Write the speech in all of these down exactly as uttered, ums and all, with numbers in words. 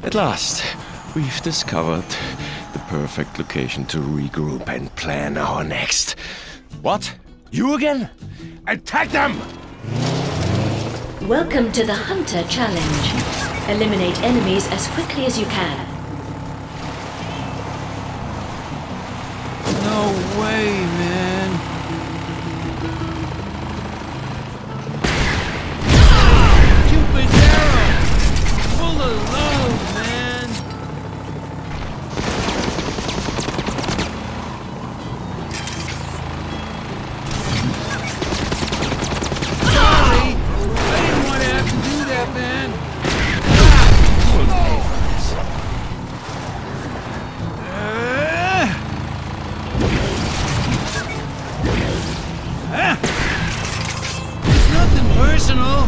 At last, we've discovered the perfect location to regroup and plan our next. What? You again? Attack them! Welcome to the Hunter Challenge. Eliminate enemies as quickly as you can. No way, man. Cupid's arrow! Full of love, man! Sorry! I didn't want to have to do that, man! It's nothing personal.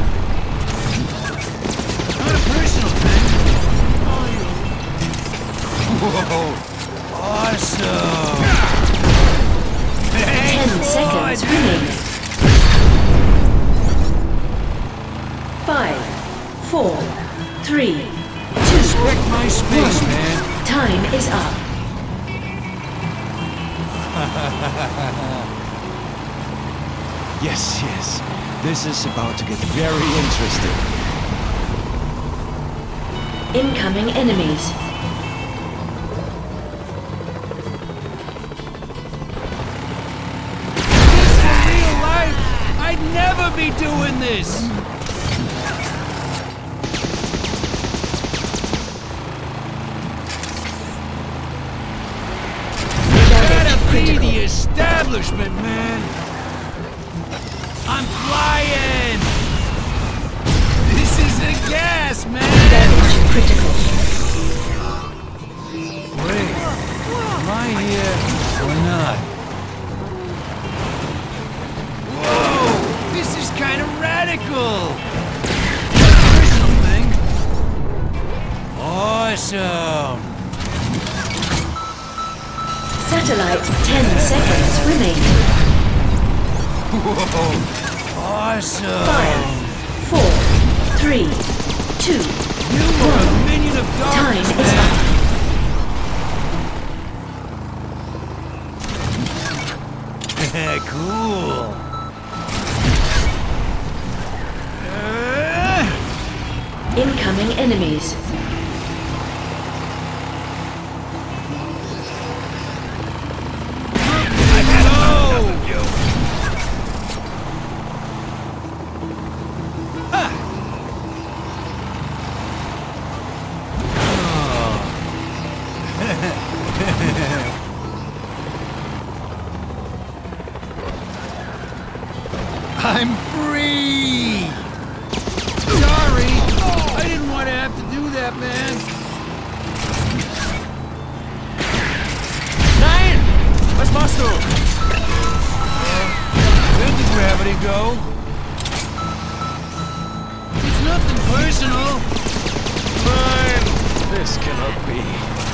Not a personal thing. Whoa! Awesome! Ten seconds remaining. Five, four, three, two, Respect my space, one. man. Time is up. Yes, yes. This is about to get very interesting. Incoming enemies. This is real life. I'd never be doing this. Gotta be the establishment, man. I'm flying! This is a gas, man! Damage critical. Wait, am I here or not? Whoa! This is kind of radical! Personal thing. Awesome! Satellite, ten seconds remaining. Whoa! Awesome! Five, four, three, two, You were a minion of time darkness, is man! up. Cool! Uh, Incoming enemies. I'm free! Sorry! I didn't want to have to do that, man! Nein! Was machst du? Where'd the gravity go? It's nothing personal! Fine! This cannot be.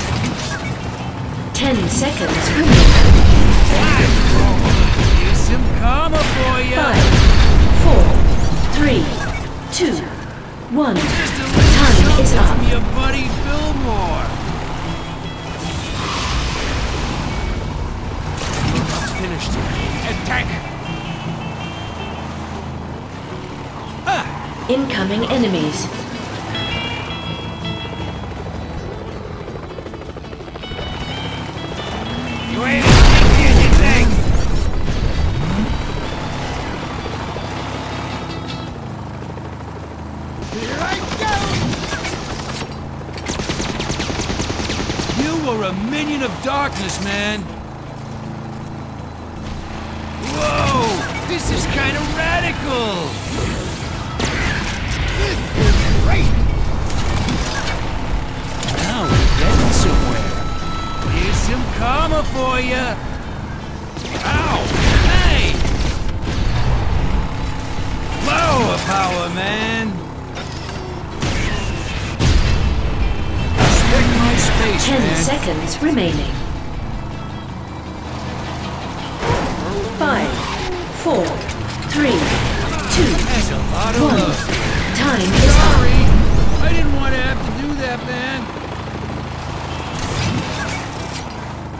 Ten seconds remaining. Here's some karma for you! Five, four, three, two, one. Just a little Time is something up. from your buddy Fillmore! It's finished. Attack! Incoming enemies. You ain't anything! Here I go! You were a minion of darkness, man! Whoa! This is kind of radical! This is great! Now we're getting somewhere. Here's some karma for you! Ow! Hey! Flower power, man! Respect my space, Ten man! seconds remaining. Five, four, three, two, That's a lot of one. love. Time is up. Sorry! I didn't want to have to do that, man!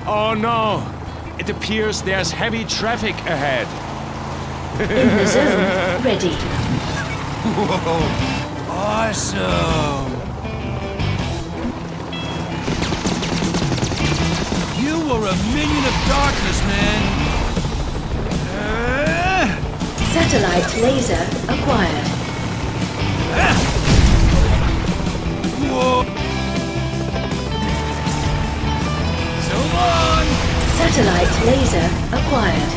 Oh no! It appears there's heavy traffic ahead. In the zone, ready. Whoa! Awesome! You were a minion of darkness, man! Uh... Satellite laser acquired. Ah! Whoa! So long! Satellite laser acquired.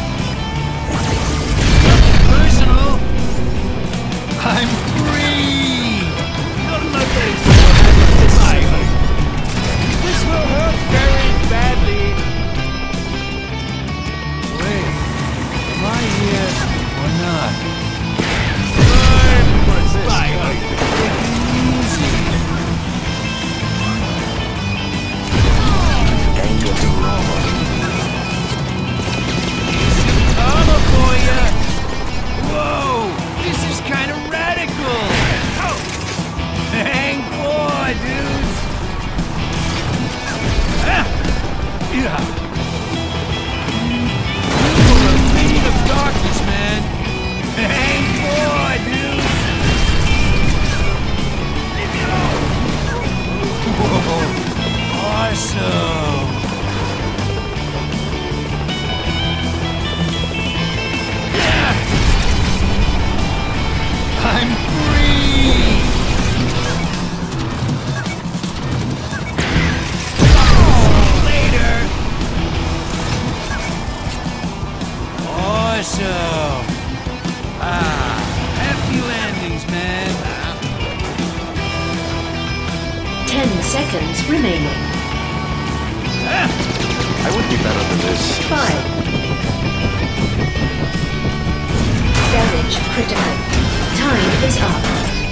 Personal! I'm free! Not my face! This will hurt very badly! Wait, am I here or not? I'm easy. Angered the robot. Karma for ya! Whoa! This is kind of radical! Hang for, dudes! Ah! Yeah! You were a minion of darkness, man! Hang for, dudes! Leave me alone! Whoa! Awesome! I'm free! Oh, later! Awesome! Ah, happy landings, man. Ten seconds remaining. Ah. I would be better than this. Five. Damage critical. Time is up.